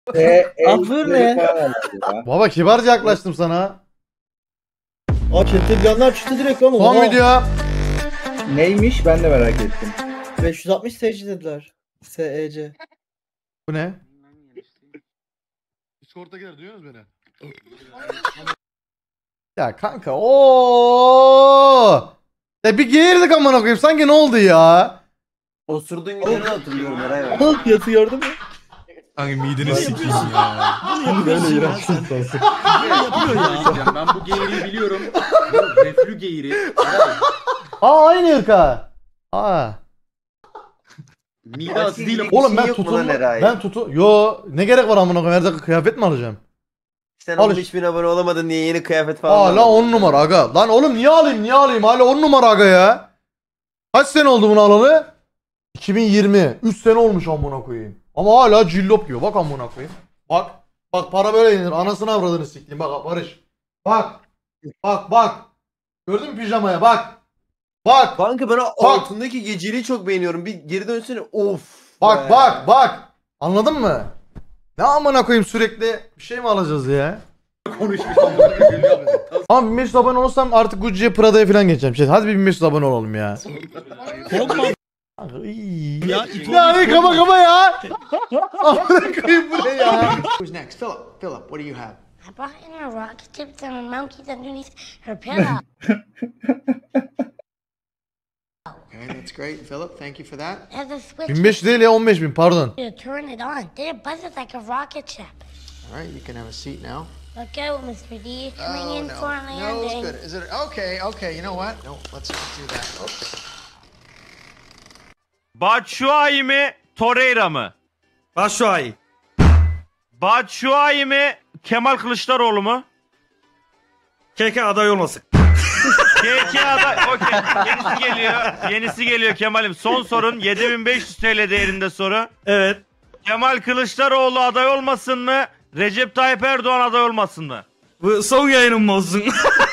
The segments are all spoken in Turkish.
Afır ne? Baba kibarca yaklaştım sana. Aa chatte bir yanlar çıktı direkt lan. Son Oha. video. Neymiş ben de merak ettim. 560 SC dediler. SEC. Bu ne? Discord'a gel duyuyorsunuz beni. Ya kanka Ya bir geğirdik amına koyayım. Sanki ne oldu ya? Osurduğun günleri hatırlıyorum Eray abi. Al fiyatı gördün mü? Hangi mideni sikeyim ya. Böyle iğrenç. Ben bu geğiriyi biliyorum. Bu reflü geğiri. Aa aynı ırka. Aa. Mide asidiyle Oğlum Yo ne gerek var amına koyayım? Her dakika kıyafet mi alacağım? Sen Al 15.000 abone olamadın diye yeni kıyafet falan. Hala 10 numara aga. Lan oğlum niye alayım? Hala 10 numara aga ya. Kaç sene oldu bunu alalı? 2020. 3 sene olmuş amına koyayım. Ama hala cillop yiyor. Bak amına koyayım. Bak. Bak para böyle yenir. Anasını avradını sikeyim. Bak Barış. Bak. Gördün mü pijamaya? Bak. Kanka ben altındaki geceliği çok beğeniyorum. Bir geri dönsene. Of. Bak. Anladın mı? Ne amına koyayım sürekli bir şey mi alacağız ya? Konuşmuş. Ama 1500 abone olursam artık Gucci'ye Prada'ya falan geçeceğim. Hadi bir 1500 abone olalım ya. Ya ne kaba ya. Amına koyayım bu ne ya? Who's next? Philip, what do you have? I brought in a rocket ship and a monkey underneath her pillow. Okay, that's great. Philip, thank you for that. There's a switch 1500 değil ya 15.000 pardon. to turn it on. Then it buzzes like a rocket ship. All right, you can have a seat now. Look out, Mr. D. Coming in for a No, it's landing. good. Is it okay? You know what? No, let's not do that. Okay. Batshuayi mi, Torreira mı? Batshuayi. Batshuayi mi, Kemal Kılıçdaroğlu mu? KK aday olmasın. KK aday, okey. Yenisi geliyor Kemal'im. Son sorun 7500 TL değerinde soru. Evet. Kemal Kılıçdaroğlu aday olmasın mı? Recep Tayyip Erdoğan aday olmasın mı? Bu son yayınım mı olsun?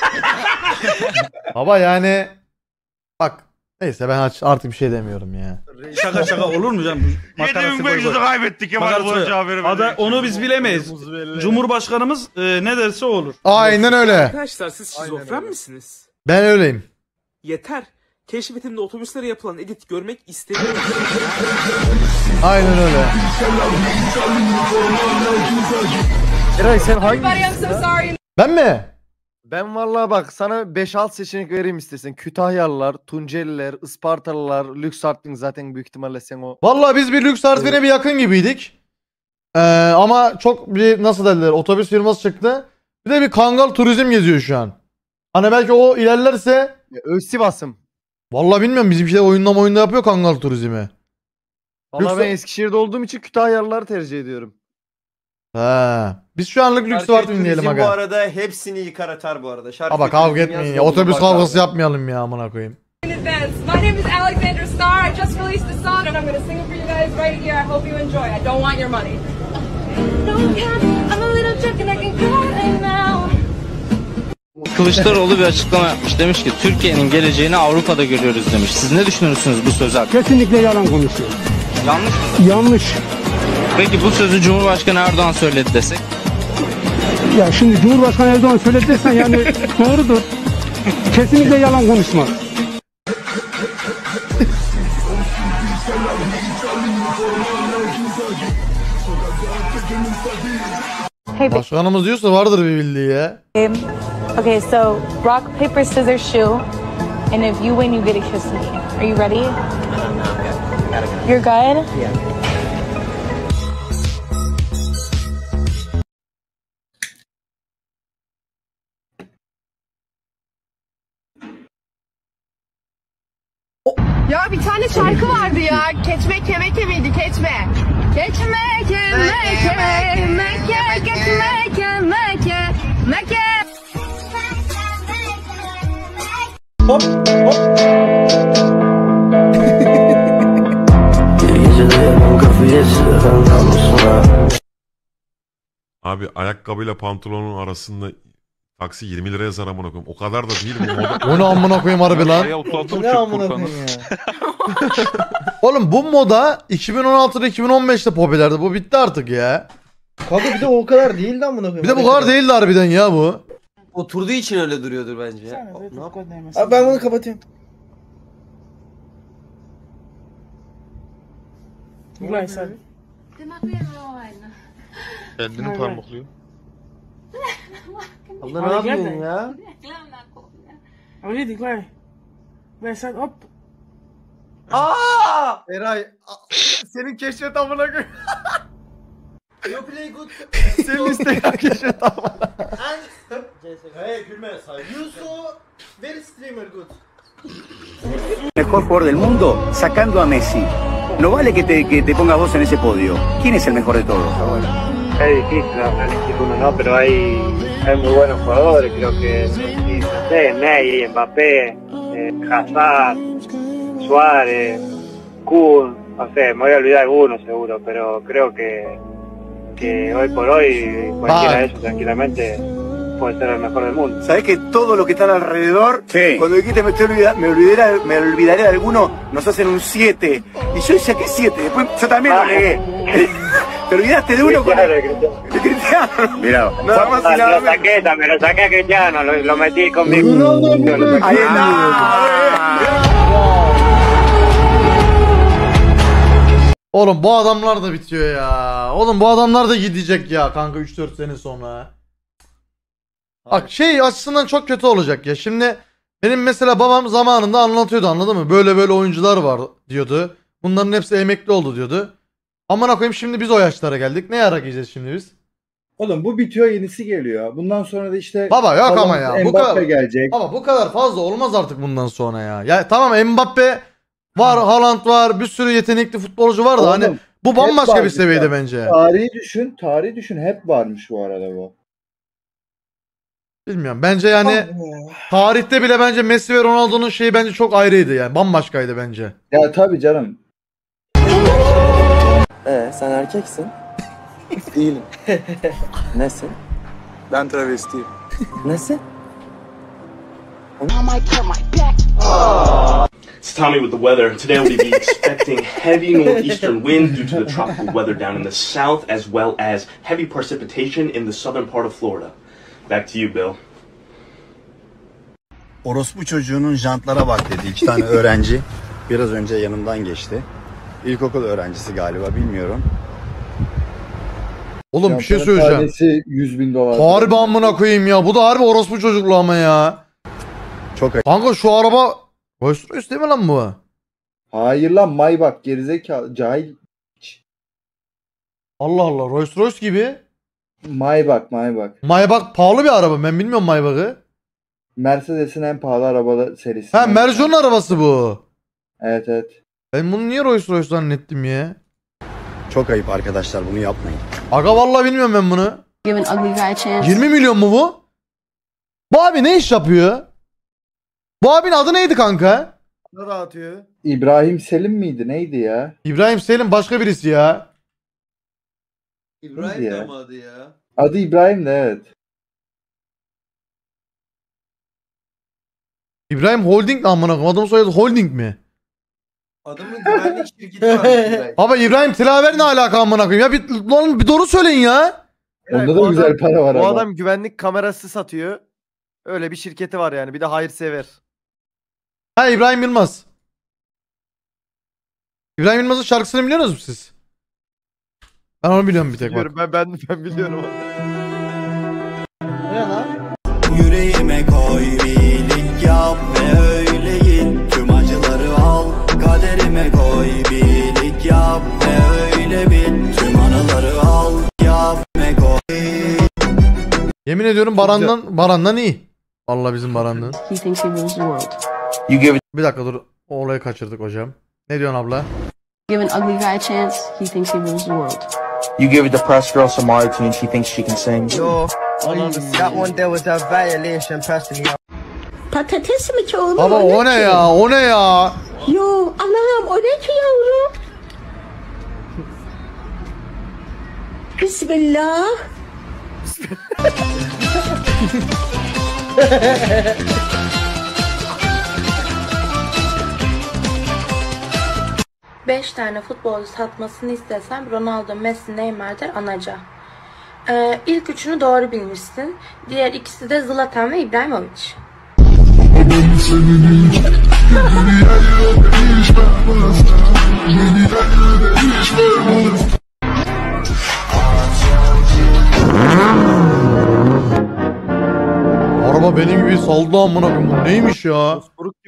Baba yani bak neyse ben artık bir şey demiyorum ya. Şaka olur mu canım? 7500'ü kaybettik Kemal Kılıçdaroğlu haberi. Onu biz bilemeyiz. Cumhurbaşkanımız ne derse o olur. Aynen öyle. Arkadaşlar siz şizofren misiniz? Ben öyleyim. Yeter. Keşfetimde otobüslere yapılan edit görmek istemiyorum. Aynen öyle. Eray sen hangi? Ben mi? Ben vallahi bak sana 5-6 seçenek vereyim istersen. Kütahyalılar, Tunceliler, Ispartalılar, Lüks Art'ın zaten büyük ihtimalle sen o. Vallahi biz bir lüks harfine bir yakın gibiydik. Ama çok bir nasıl derler otobüs firması çıktı. Bir de bir Kangal Turizm geziyor şu an. Hani belki o ilerlerse. Sivas'ım. Vallahi bilmiyorum bizimkiler oyunda yapıyor Kangal Turizm'i. Vallahi ben Eskişehir'de olduğum için Kütahyalıları tercih ediyorum. Biz şu anlık lüks var dinleyelim aga. Bu arada hepsini yıkar atar bu arada. Ama kavga etmeyin ya. Otobüs kavgası yapmayalım ya amına koyayım. My name is Alexander Starr. I just released a song and I'm going to sing it for you guys right here. I hope you enjoy. I don't want your money. I'm a little drunk and I can cry now. Kılıçdaroğlu bir açıklama yapmış. Demiş ki Türkiye'nin geleceğini Avrupa'da görüyoruz demiş. Siz ne düşünüyorsunuz bu söz hakkında? Kesinlikle yalan konuşuyor. Yanlış mı? Yanlış. Peki bu sözü Cumhurbaşkanı Erdoğan söyledi desek? Ya şimdi Cumhurbaşkanı Erdoğan söyledi desen yani doğrudur. Kesinlikle yalan konuşmaz. Başkanımız diyorsa vardır bir bildiği ya. Okay, so rock, paper, scissors, shoe. And if you win, you get a kiss me. Are you ready? You're good? Yeah. Ya bir tane şarkı vardı ya. Keçme kemeke miydi? Keçme. Keçme kemeke meke keçme kemeke meke. Hop hop. Abi ayakkabıyla pantolonun arasında taksi 20 liraya yazar amına koyayım. O kadar da değil bu moda. O ne amına koyayım harbi lan. Ne amına koyayım ya. Oğlum bu moda 2016'da 2015'te popülerdi. Bu bitti artık ya. Kanka bir de o kadar değildi amına koyayım. Bir de bu kadar değildi harbiden ya bu. Oturduğu için öyle duruyordur bence. Abi ben bunu kapatayım. Kendini parmaklıyor. Abla ne yapıyorsun ya? Aaa! Eray senin keşfet amına koyayım. You play good. Senin Instagram keşfet amına. Hey, gülme say. You so very streamer good. Mejor jugador del mundo sacando a Messi. No vale que te pongas vos en ese podio. ¿Quién es el mejor de todos ahora? Es difícil elegir uno, ¿no? Pero hay muy buenos jugadores. Creo que Ney, Mbappé, Hazard, Suárez, Kun. No sé, me voy a olvidar algunos seguro, pero creo que hoy por hoy cualquiera de ellos tranquilamente puede ser el mejor del mundo. ¿Sabés que todo lo que está alrededor, cuando dijiste me olvidaré de alguno, nos hacen un 7? Y yo saqué 7, después yo también lo negué. Te olvidaste de uno con el Cristiano. Mirá, nada más y nada menos. Lo saqué a Cristiano, lo metí conmigo. Ahí está. Oğlum bu adamlar da bitiyor ya. Oğlum bu adamlar da gidecek ya kanka 3-4 sene sonra. Bak şey açısından çok kötü olacak ya. Şimdi benim mesela babam zamanında anlatıyordu, anladın mı? Böyle böyle oyuncular var diyordu. Bunların hepsi emekli oldu diyordu. Amına koyayım şimdi biz o yaşlara geldik. Ne ara gideceğiz şimdi biz? Oğlum bu bitiyor, yenisi geliyor. Bundan sonra da işte Baba yok ama ya. Bu kadar gelecek. Ama bu kadar fazla olmaz artık bundan sonra ya. Ya tamam Mbappe var, Haaland var, bir sürü yetenekli futbolcu var da Oğlum, hani bu bambaşka bir seviyede bence. Tarihi düşün hep varmış bu arada bu. Bilmiyorum. Bence yani tarihte bile bence Messi ve Ronaldo'nun şeyi bence çok ayrıydı yani. Bambaşkaydı bence. Ya tabii canım. Sen erkeksin. Değilim. Nesin? Ben travestiyim. Nesin? It's Tommy with the weather. Today we'll be expecting heavy northeastern wind due to the tropical weather down in the south, as well as heavy precipitation in the southern part of Florida. Back to you, Bill. Orospu çocuğunun jantlara bak dedi 2 tane öğrenci. Biraz önce yanımdan geçti. İlkokul öğrencisi galiba, bilmiyorum. Oğlum bir şey söyleyeceğim. Tanesi $100.000. Harbi amına koyayım ya. Bu da harbi orospu çocuklu ama ya. Çok ayıp. Kanka şu araba Rolls Royce değil mi lan bu? Hayır lan, Maybach gerizekalı cahil. Allah Allah, Rolls Royce gibi. Maybach. Maybach pahalı bir araba. Ben bilmiyorum Maybach'ı. Mercedes'in en pahalı araba serisi. Ha, Merjon'un arabası bu. Evet. Ben bunu niye Rolls Royce zannettim ya? Çok ayıp arkadaşlar, bunu yapmayın. Aga vallahi bilmiyorum ben bunu. 20 milyon mu bu? Bu abi ne iş yapıyor? Bu abinin adı neydi kanka? Ne dağıtıyor? İbrahim Selim miydi? Neydi ya? İbrahim Selim başka birisi ya. İbrahim de mi adı ya? Adı İbrahim de, evet. İbrahim Holding mi amına koyayım? Adamın soyadı Holding mi? Adamın güvenlik şirketi var. İbrahim. Baba İbrahim Tilaver ne alaka amına koyayım? Ya bir doğru söyleyin ya. Onda da güzel para var bu ama. Bu adam güvenlik kamerası satıyor. Öyle bir şirketi var yani. Bir de hayırsever. Ha, İbrahim Yılmaz. İbrahim Yılmaz'ın şarkısını biliyor musunuz siz? Ben onu biliyorum bir tek bak. Ben biliyorum. Ne lan? Yüreğime koy bir iyilik yap ve öyle git. Tüm acıları al, kaderime koy bir iyilik yap ve öyle bit. Tüm anıları al, yap ve koy. Yemin ediyorum Baran'dan iyi. Vallahi bizim Baran'dan. Bir dakika dur. O olayı kaçırdık hocam. Ne diyorsun abla? Give an ugly guy a chance, he thinks he rules the world. You give it the press girl some autotune, she thinks she can sing. Yo, that one there was that violation, Preston. Patates mi ki oğlum? Baba o ne ya? O ne ya? Yo Allah'ım o ne ki yavrum? Bismillah. 5 tane futbolcu satmasını istesem Ronaldo, Messi, Neymar'dır anaca. İlk üçünü doğru bilmişsin. Diğer ikisi de Zlatan ve İbrahimovic. Araba benim gibi saldı amına koyayım. Bu neymiş ya?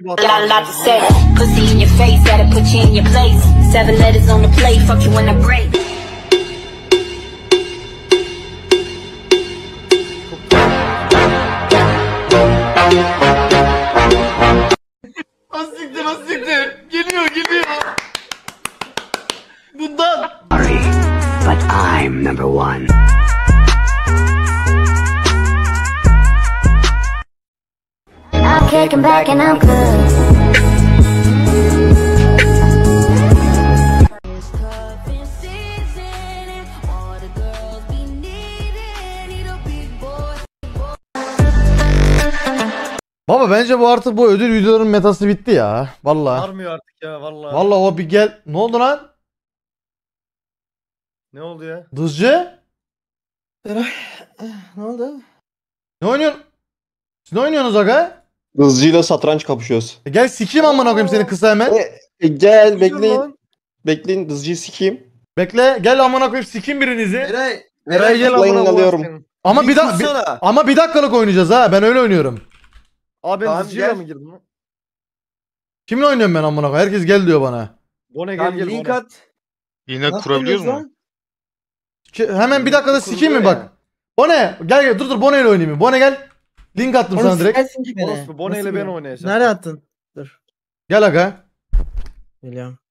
Asiktir asiktir. Geliyor. Bundan. But I'm number one. I'm kicking back and I'm good. Baba bence bu artık bu ödül videoların metası bitti ya. Vallahi. Varmıyor artık ya vallahi. Vallahi o bir gel. Ne oldu lan? Ne oldu ya? Dızcı? Ne oldu? Ne oynuyorsun? Siz ne oynuyorsunuz aga? Hızcıyla satranç kapışıyoruz. Gel sikeyim amına koyayım seni kısa hemen. Gel bekleyin. Bekleyin hızcıyı sikeyim. Bekle gel amına koyayım sikeyim birinizi. Eray gel amına koyayım. Ama bir dakikalık oynayacağız ha. Ben öyle oynuyorum. Abi ben Tamam, hızcıyla gel. mı girdim lan? Kimle oynuyorum ben amına koyayım? Herkes gel diyor bana. Bone Tamam, gel link Bone. at. Yine Nasıl kurabiliyoruz oynuyoruz mu? Hemen bir dakikada sikeyim mi kuruluyor bak. Bone gel dur Bone ile oynayayım mı? Bone gel. Link attım sana direkt. Gelsin ki beni. Orospu Bone ile ben oynayacağım. Nereye attın? Dur. Gel aga. Geliyorum.